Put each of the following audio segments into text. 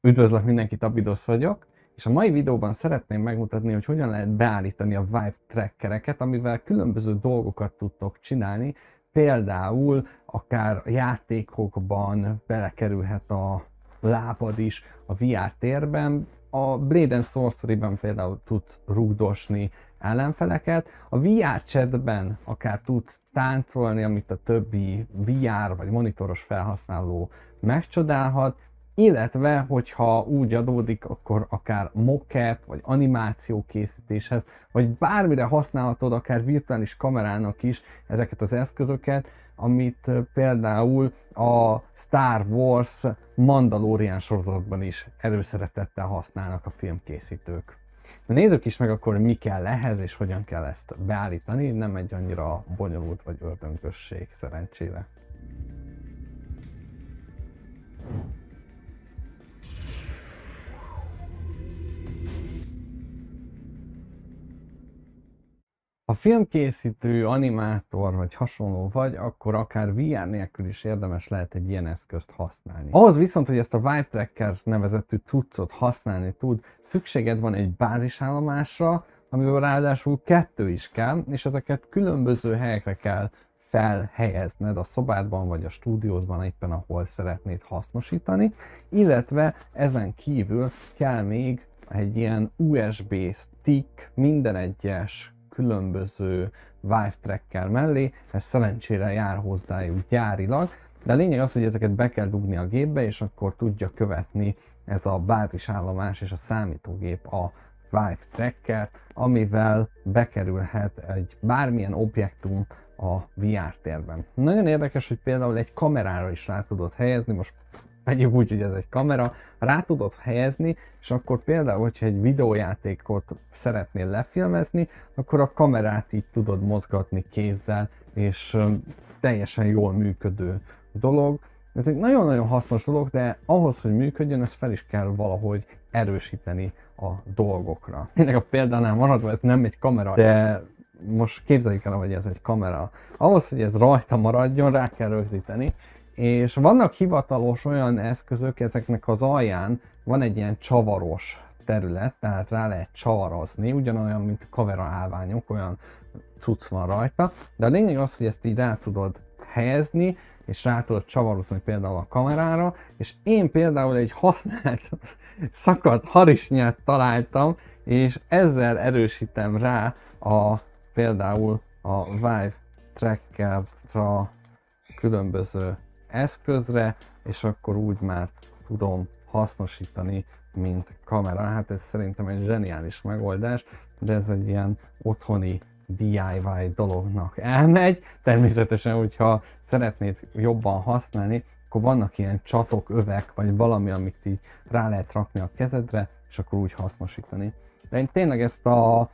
Üdvözlök mindenkit, Abidosz vagyok, és a mai videóban szeretném megmutatni, hogy hogyan lehet beállítani a Vive trackereket, amivel különböző dolgokat tudtok csinálni, például akár a játékokban belekerülhet a lábad is a VR térben, a Blade & Sorcery-ben például tudsz rugdosni ellenfeleket, a VR chatben akár tudsz táncolni, amit a többi VR vagy monitoros felhasználó megcsodálhat, illetve, hogyha úgy adódik, akkor akár mocap, vagy animáció készítéshez, vagy bármire használhatod, akár virtuális kamerának is ezeket az eszközöket, amit például a Star Wars Mandalorian sorozatban is előszeretettel használnak a filmkészítők. Na nézzük is meg akkor, mi kell ehhez, és hogyan kell ezt beállítani, nem egy annyira bonyolult vagy ördöngösség szerencsére. Ha filmkészítő, animátor vagy hasonló vagy, akkor akár VR nélkül is érdemes lehet egy ilyen eszközt használni. Ahhoz viszont, hogy ezt a Vive Tracker nevezetű cuccot használni tud, szükséged van egy bázisállomásra, amivel ráadásul 2 is kell, és ezeket különböző helyekre kell felhelyezned a szobádban vagy a stúdiódban, éppen ahol szeretnéd hasznosítani, illetve ezen kívül kell még egy ilyen USB stick minden egyes különböző Vive tracker mellé, ez szerencsére jár hozzájuk gyárilag, de a lényeg az, hogy ezeket be kell dugni a gépbe, és akkor tudja követni ez a bázisállomás és a számítógép a Vive tracker, amivel bekerülhet egy bármilyen objektum a VR térben. Nagyon érdekes, hogy például egy kamerára is rá tudod helyezni, most vegyük úgy, hogy ez egy kamera, rá tudod helyezni, és akkor például, hogyha egy videójátékot szeretnél lefilmezni, akkor a kamerát így tudod mozgatni kézzel, és teljesen jól működő dolog. Ez egy nagyon-nagyon hasznos dolog, de ahhoz, hogy működjön, ezt fel is kell valahogy erősíteni a dolgokra. Tényleg a példánál maradva, ez nem egy kamera, de most képzeljük el, hogy ez egy kamera. Ahhoz, hogy ez rajta maradjon, rá kell rögzíteni, és vannak hivatalos olyan eszközök, ezeknek az alján van egy ilyen csavaros terület, tehát rá lehet csavarozni, ugyanolyan, mint a kamera állványok, olyan cucc van rajta, de a lényeg az, hogy ezt így rá tudod helyezni, és rá tudod csavarozni például a kamerára, és én például egy használt szakadt harisnyát találtam, és ezzel erősítem rá például a Vive Tracker-ra különböző eszközre, és akkor úgy már tudom hasznosítani, mint kamera. Hát ez szerintem egy zseniális megoldás, de ez egy ilyen otthoni DIY dolognak elmegy. Természetesen, hogyha szeretnéd jobban használni, akkor vannak ilyen csatok, övek, vagy valami, amit így rá lehet rakni a kezedre, és akkor úgy hasznosítani. De én tényleg ezt a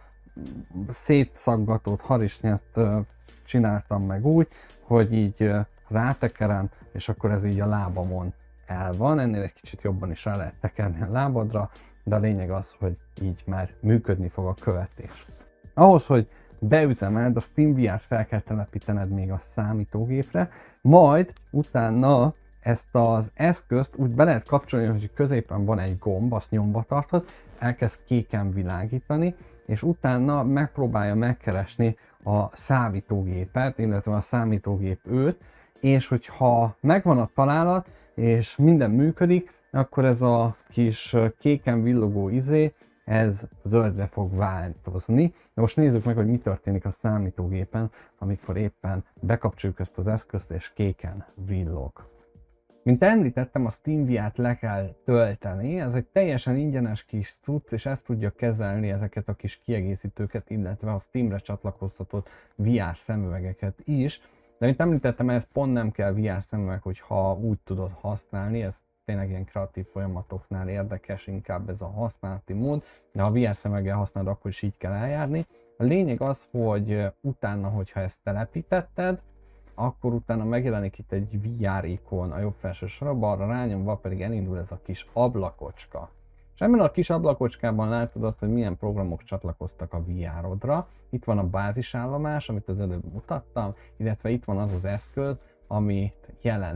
szétszaggatott harisnyát csináltam meg úgy, hogy így rátekerem, és akkor ez így a lábamon el van. Ennél egy kicsit jobban is rá lehet tekerni a lábadra, de a lényeg az, hogy így már működni fog a követés. Ahhoz, hogy beüzemeld, a SteamVR-t fel kell telepítened még a számítógépre, majd utána ezt az eszközt úgy be lehet kapcsolni, hogy középen van egy gomb, azt nyomva tartod, elkezd kéken világítani, és utána megpróbálja megkeresni a számítógépet, illetve a számítógép őt, és hogyha megvan a találat, és minden működik, akkor ez a kis kéken villogó izé, ez zöldre fog változni. De most nézzük meg, hogy mi történik a számítógépen, amikor éppen bekapcsoljuk ezt az eszközt, és kéken villog. Mint említettem, a SteamVR-t le kell tölteni, ez egy teljesen ingyenes kis cucc, és ezt tudja kezelni ezeket a kis kiegészítőket, illetve a Steamre csatlakoztatott VR szemüvegeket is. De mint említettem, ez pont nem kell VR szemüveg, hogyha úgy tudod használni, ez tényleg ilyen kreatív folyamatoknál érdekes inkább ez a használati mód, de ha VR szemüveggel használod, akkor is így kell eljárni. A lényeg az, hogy utána, hogyha ezt telepítetted, akkor utána megjelenik itt egy VR ikon a jobb felső sorba, arra rányomva pedig elindul ez a kis ablakocska. És ebben a kis ablakocskában látod azt, hogy milyen programok csatlakoztak a VR-odra. Itt van a bázisállomás, amit az előbb mutattam, illetve itt van az az eszköz, amit jelenleg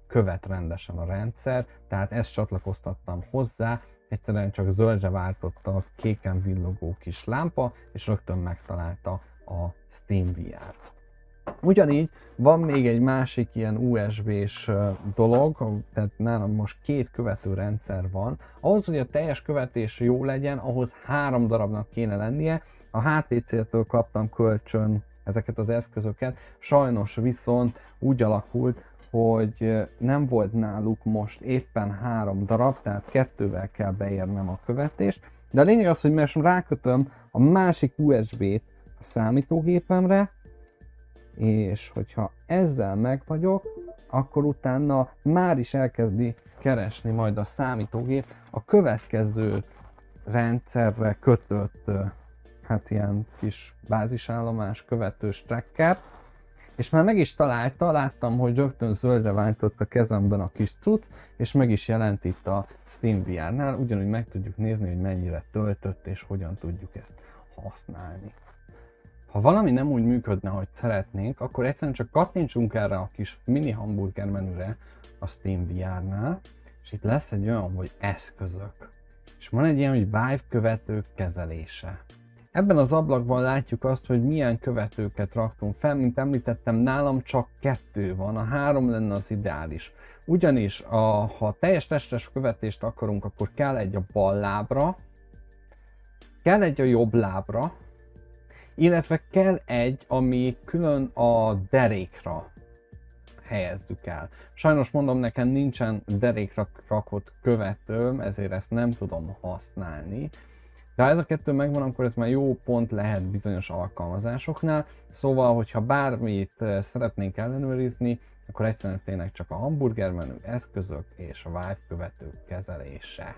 követ rendesen a rendszer, tehát ezt csatlakoztattam hozzá, egyszerűen csak zöldre váltotta a kéken villogó kis lámpa, és rögtön megtalálta a SteamVR. Ugyanígy van még egy másik ilyen USB-s dolog, tehát nálam most 2 követőrendszer van. Ahhoz, hogy a teljes követés jó legyen, ahhoz 3 darabnak kéne lennie. A HTC-től kaptam kölcsön ezeket az eszközöket, sajnos viszont úgy alakult, hogy nem volt náluk most éppen 3 darab, tehát 2-vel kell beérnem a követést. De a lényeg az, hogy most rákötöm a másik USB-t a számítógépemre, és hogyha ezzel meg vagyok, akkor utána már is elkezdi keresni majd a számítógép a következő rendszerre kötött, hát ilyen kis bázisállomás követős tracker, és már meg is találta, láttam, hogy rögtön zöldre váltott a kezemben a kis cucc, és meg is jelent itt a SteamVR-nál, ugyanúgy meg tudjuk nézni, hogy mennyire töltött és hogyan tudjuk ezt használni. Ha valami nem úgy működne, ahogy szeretnénk, akkor egyszerűen csak kattintsunk erre a kis mini hamburger menüre a SteamVR-nál, és itt lesz egy olyan, hogy eszközök. És van egy ilyen, hogy Vive követők kezelése. Ebben az ablakban látjuk azt, hogy milyen követőket raktunk fel, mint említettem, nálam csak 2 van, a 3 lenne az ideális. Ugyanis, ha teljes testes követést akarunk, akkor kell egy a bal lábra, kell egy a jobb lábra, illetve kell egy, ami külön a derékra helyezzük el. Sajnos mondom, nekem nincsen derékra rakott követőm, ezért ezt nem tudom használni. De ha ez a 2 megvan, akkor ez már jó pont lehet bizonyos alkalmazásoknál. Szóval, hogyha bármit szeretnénk ellenőrizni, akkor egyszerűen tényleg csak a hamburger menü, eszközök és a Vive követők kezelése.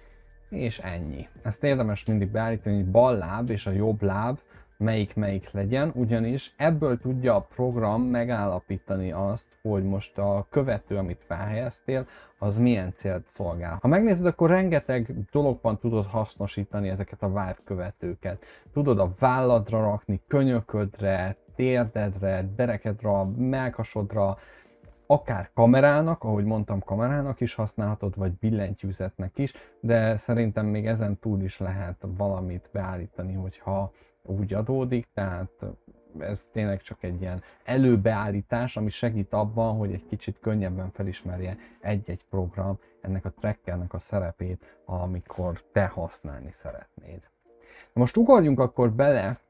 És ennyi. Ezt érdemes mindig beállítani, hogy bal láb és a jobb láb melyik legyen, ugyanis ebből tudja a program megállapítani azt, hogy most a követő, amit felhelyeztél, az milyen célt szolgál. Ha megnézed, akkor rengeteg dologban tudod hasznosítani ezeket a Vive követőket. Tudod a válladra rakni, könyöködre, térdedre, derekedre, mellkasodra, akár kamerának, ahogy mondtam, kamerának is használhatod, vagy billentyűzetnek is, de szerintem még ezen túl is lehet valamit beállítani, hogyha úgy adódik, tehát ez tényleg csak egy ilyen előbeállítás, ami segít abban, hogy egy kicsit könnyebben felismerje egy-egy program ennek a trackernek a szerepét, amikor te használni szeretnéd. Most ugorjunk akkor bele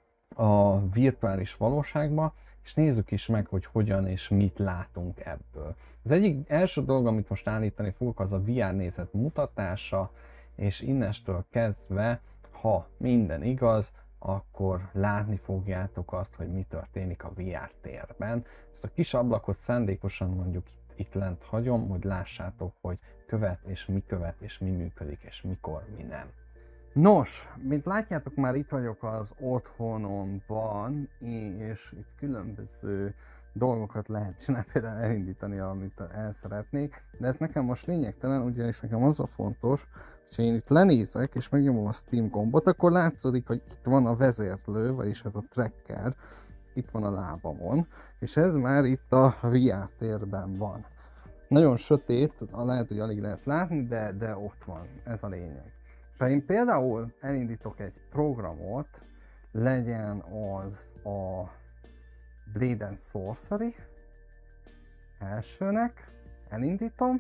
a virtuális valóságba, és nézzük is meg, hogy hogyan és mit látunk ebből. Az egyik első dolog, amit most állítani fogok, az a VR nézet mutatása, és innestől kezdve, ha minden igaz, akkor látni fogjátok azt, hogy mi történik a VR térben. Ezt a kis ablakot szándékosan mondjuk itt lent hagyom, hogy lássátok, hogy követ, és mi működik, és mikor, mi nem. Nos, mint látjátok, már itt vagyok az otthonomban, és itt különböző dolgokat lehet csinálni, például elindítani, amit el szeretnék, de ez nekem most lényegtelen, ugyanis nekem az a fontos, hogyha én itt lenézek és megnyomom a Steam gombot, akkor látszódik, hogy itt van a vezérlő, vagyis ez a tracker, itt van a lábamon, és ez már itt a VR térben van. Nagyon sötét, lehet, hogy alig lehet látni, de ott van, ez a lényeg. És ha én például elindítok egy programot, legyen az a Blade and Sorcery elsőnek, elindítom,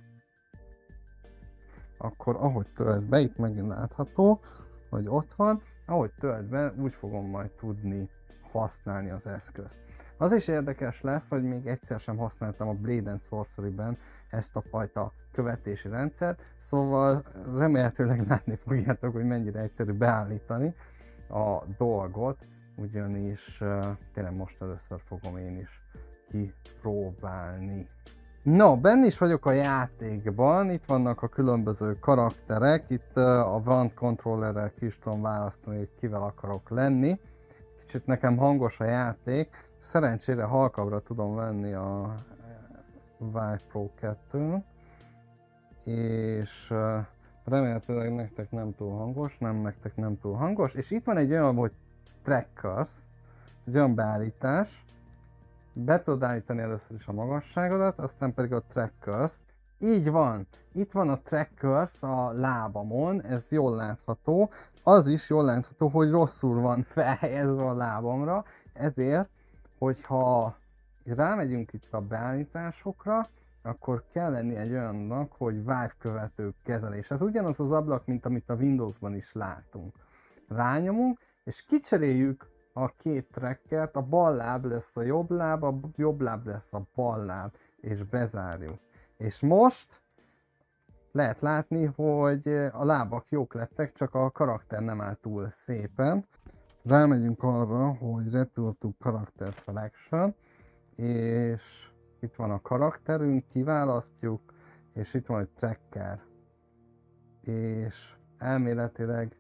akkor ahogy tölt be, itt megint látható, hogy ott van, ahogy tölt be, úgy fogom majd tudni használni az eszközt. Az is érdekes lesz, hogy még egyszer sem használtam a Blade and Sorcery-ben ezt a fajta követési rendszert, szóval remélhetőleg látni fogjátok, hogy mennyire egyszerű beállítani a dolgot, ugyanis tényleg most először fogom én is kipróbálni. No, benne is vagyok a játékban, itt vannak a különböző karakterek, itt a Wand controllerrel ki is tudom választani, hogy kivel akarok lenni. Kicsit nekem hangos a játék, szerencsére halkabbra tudom venni a Vive Pro 2-n, és remélhetőleg nektek nem túl hangos, nektek nem túl hangos, és itt van egy olyan, hogy trackers, egy olyan beállítás, be tudod állítani először is a magasságodat, aztán pedig a trackers. Így van, itt van a trackers a lábamon, ez jól látható. Az is jól látható, hogy rosszul van felhelyezve a lábamra, ezért, hogyha rámegyünk itt a beállításokra, akkor kell lenni egy olyannak, hogy Vive követő kezelés. Ez ugyanaz az ablak, mint amit a Windowsban is látunk. Rányomunk, és kicseréljük a két trackert, a bal láb lesz a jobb láb lesz a bal láb, és bezárjuk. És most lehet látni, hogy a lábak jók lettek, csak a karakter nem áll túl szépen. Rámegyünk arra, hogy Return to Character Selection, és itt van a karakterünk, kiválasztjuk, és itt van egy tracker. És elméletileg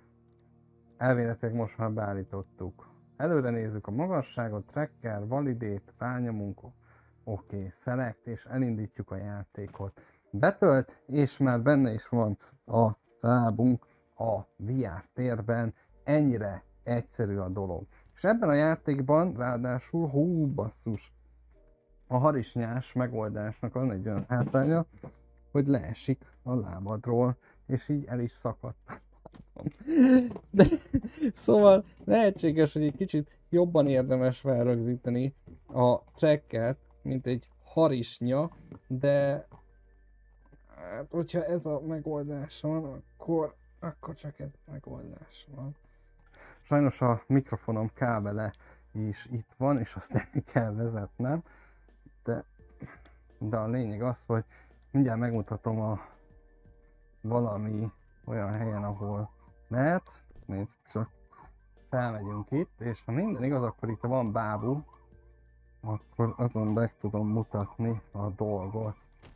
most már beállítottuk. Előre nézzük a magasságot, tracker, validate, rányomunk, oké, select, és elindítjuk a játékot. Betölt, és már benne is van a lábunk a VR térben, ennyire egyszerű a dolog. És ebben a játékban ráadásul, basszus, a harisnyás megoldásnak van egy olyan hátránya, hogy leesik a lábadról, és így el is szakadt. De, szóval lehetséges, hogy egy kicsit jobban érdemes felrögzíteni a tracket, mint egy harisnya, de hát, hogyha ez a megoldás van, akkor csak ez a megoldás van. Sajnos a mikrofonom kábele is itt van, és azt el kell vezetnem, de a lényeg az, hogy mindjárt megmutatom a valami olyan helyen, ahol lehet. Nézzük csak, felmegyünk itt, és ha minden igaz, akkor itt van bábú, akkor azon meg tudom mutatni a dolgot.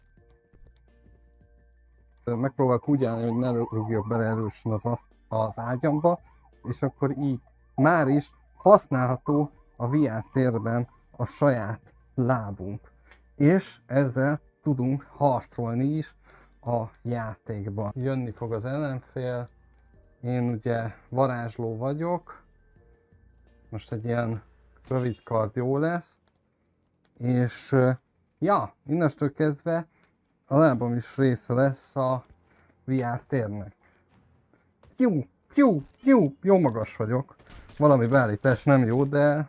Megpróbálok úgy állni, hogy ne rúgjak bele erősen az ágyamba, és akkor így már is használható a VR térben a saját lábunk. És ezzel tudunk harcolni is a játékban. Jönni fog az ellenfél, én ugye varázsló vagyok, most egy ilyen rövid kard jó lesz, és ja, innestől kezdve a lábam is része lesz a VR térnek. Jó magas vagyok, valami beállítás nem jó, de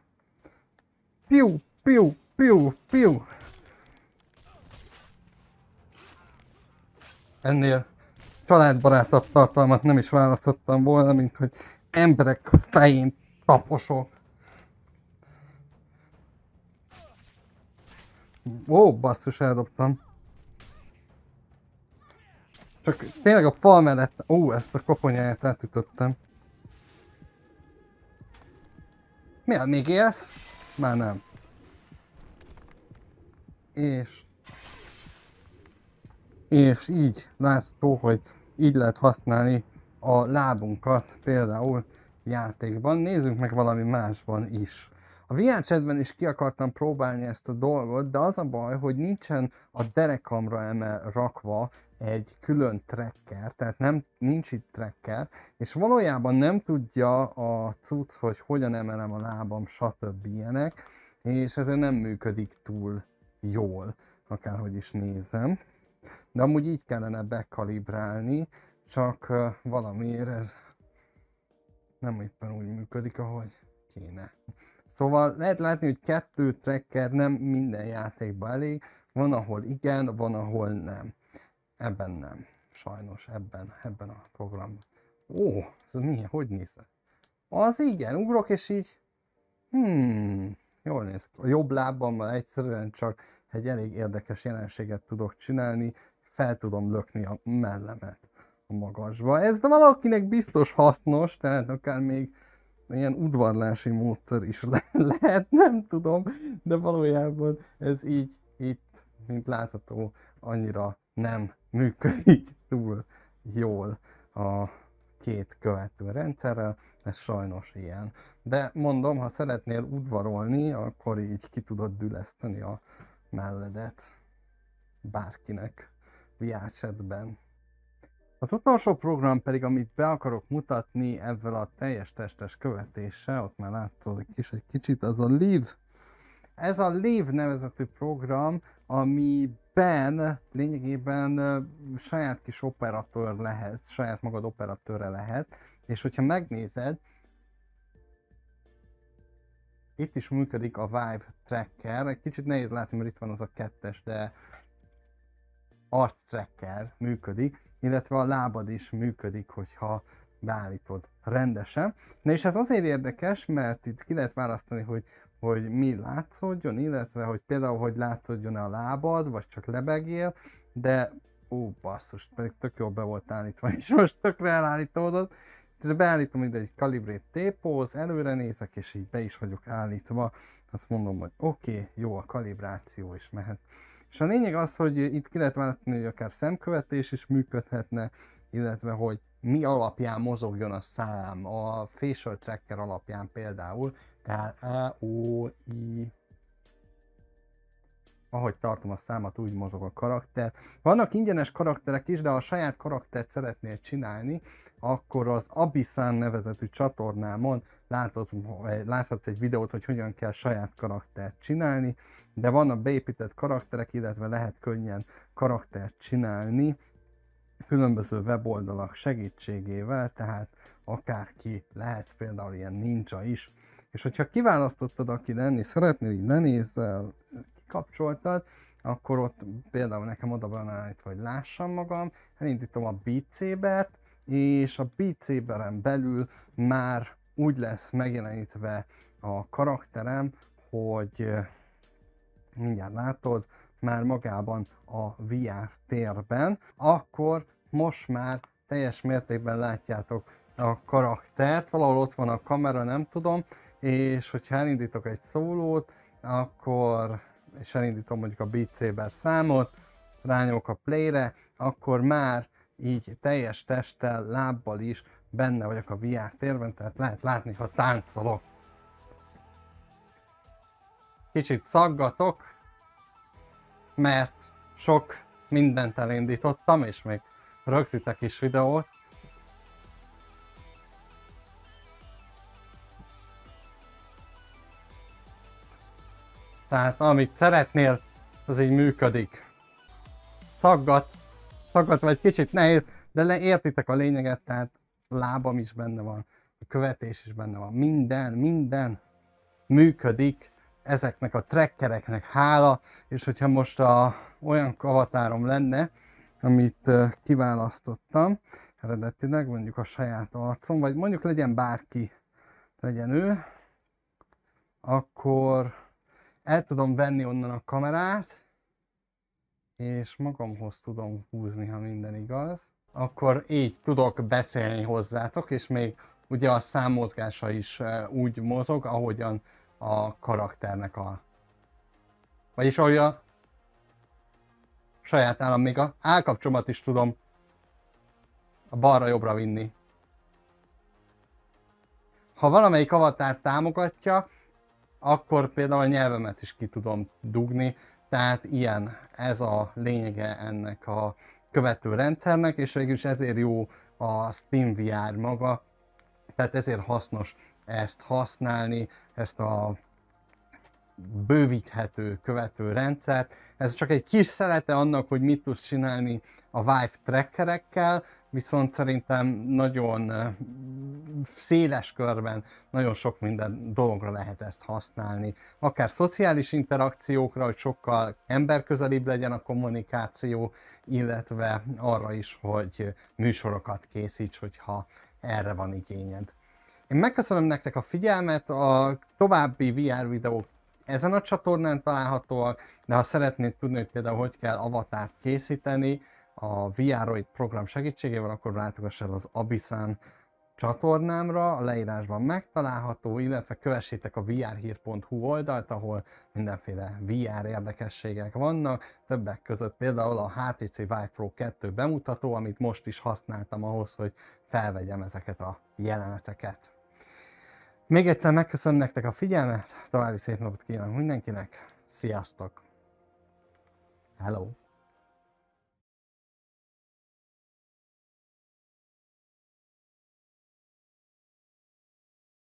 piu. Ennél családbarátabb tartalmat nem is választottam volna, mint hogy emberek fején taposok. Ó, basszus, eldobtam. Csak tényleg a fal mellett, ezt a koponyáját átütöttem. Mi, még élsz? Már nem. És így látható, hogy így lehet használni a lábunkat például játékban. Nézzünk meg valami másban is. A VR chatben is ki akartam próbálni ezt a dolgot, de az a baj, hogy nincsen a derekamra rakva egy külön tracker, tehát nincs itt tracker, és valójában nem tudja a cucc, hogy hogyan emelem a lábam, stb. Ilyenek, és ezért nem működik túl jól, akárhogy is nézem. De amúgy így kellene bekalibrálni, csak valamiért ez nem éppen úgy működik, ahogy kéne. Szóval lehet látni, hogy 2 tracker nem minden játékban elég, van ahol igen, van ahol nem. Ebben nem, sajnos, ebben a programban. Ez milyen, hogy néz? Az igen, ugrok és így, jól néz ki. A jobb lábammal egyszerűen csak egy elég érdekes jelenséget tudok csinálni, fel tudom lökni a mellemet a magasba. Ez de valakinek biztos hasznos, tehát akár még ilyen udvarlási módszer is lehet, nem tudom, de valójában ez így itt, mint látható, annyira nem működik túl jól a két követő rendszerrel, ez sajnos ilyen. De mondom, ha szeretnél udvarolni, akkor így ki tudod düleszteni a melledet bárkinek VR chatben. Az utolsó program pedig, amit be akarok mutatni ezzel a teljes testes követéssel, ott már látszódik is egy kicsit, az a Live. Ez a Live nevezetű program, amiben lényegében saját kis operatőr lehet, saját magad operatőre lehet, és hogyha megnézed, itt is működik a Vive Tracker, egy kicsit nehéz látni, mert itt van az a 2-es, de arc tracker működik, illetve a lábad is működik, hogyha beállítod rendesen. Na és ez azért érdekes, mert itt ki lehet választani, hogy mi látszódjon, illetve hogy például, hogy látszódjon a lábad, vagy csak lebegél, de ó, basszus, pedig tök jól be volt állítva, és most tökre elállítódott. Tehát beállítom ide egy Calibrate T-pose, előre nézek, és így be is vagyok állítva. Azt mondom, hogy oké, jó a kalibráció, és mehet. És a lényeg az, hogy itt ki lehet választani, hogy akár szemkövetés is működhetne, illetve hogy mi alapján mozogjon a szám, a facial tracker alapján például, tehát A, O, I, ahogy tartom a számat, úgy mozog a karakter. Vannak ingyenes karakterek is, de ha a saját karaktert szeretnél csinálni, akkor az Abysan nevezetű csatornámon láthatsz egy videót, hogy hogyan kell saját karaktert csinálni, de vannak beépített karakterek, illetve lehet könnyen karaktert csinálni különböző weboldalak segítségével, tehát akárki lehetsz például ilyen ninja is. És hogyha kiválasztottad, aki lenni szeretnél, így lenézzel, kikapcsoltad, akkor ott például nekem oda van állítva, hogy lássam magam, elindítom a Beat Sabert, és a Beat Saberen belül már úgy lesz megjelenítve a karakterem, hogy mindjárt látod, már magában a VR térben, akkor most már teljes mértékben látjátok a karaktert, valahol ott van a kamera, nem tudom, és hogyha elindítok egy szólót, akkor, és elindítom mondjuk a Beat Saber számot, rányomok a play-re, akkor már így teljes testtel, lábbal is benne vagyok a VR térben, tehát lehet látni, ha táncolok. Kicsit szaggatok, mert sok mindent elindítottam, és még rögzítek is videót. Tehát amit szeretnél, az így működik. Szaggat vagy kicsit nehéz, de értitek a lényeget, tehát a lábam is benne van, a követés is benne van, minden működik ezeknek a trackereknek hála, és hogyha most olyan avatárom lenne, amit kiválasztottam eredetileg, mondjuk a saját arcom, vagy mondjuk legyen bárki, legyen ő, akkor el tudom venni onnan a kamerát, és magamhoz tudom húzni, ha minden igaz. Akkor így tudok beszélni hozzátok, és még ugye a számmozgása is úgy mozog, ahogyan a karakternek vagyis ahogy a saját állam, még a állkapcsomat is tudom a balra-jobbra vinni. Ha valamelyik avatárt támogatja, akkor például a nyelvemet is ki tudom dugni, tehát ilyen ez a lényege ennek a követő rendszernek, és végülis ezért jó a SteamVR maga, tehát ezért hasznos ezt használni, ezt a bővíthető követő rendszert. Ez csak egy kis szelete annak, hogy mit tudsz csinálni a Vive trackerekkel, viszont szerintem nagyon széles körben nagyon sok minden dologra lehet ezt használni. Akár szociális interakciókra, hogy sokkal emberközelibb legyen a kommunikáció, illetve arra is, hogy műsorokat készíts, hogyha erre van igényed. Én megköszönöm nektek a figyelmet, a további VR videók ezen a csatornán találhatóak, de ha szeretnéd tudni, hogy például hogy kell avatárt készíteni a VRoid program segítségével, akkor látogass el az Abysan csatornámra, a leírásban megtalálható, illetve kövessétek a vrhír.hu oldalt, ahol mindenféle VR érdekességek vannak, többek között például a HTC Vive Pro 2 bemutató, amit most is használtam ahhoz, hogy felvegyem ezeket a jeleneteket. Még egyszer megköszönöm nektek a figyelmet, további szép napot kívánok mindenkinek, sziasztok! Hello!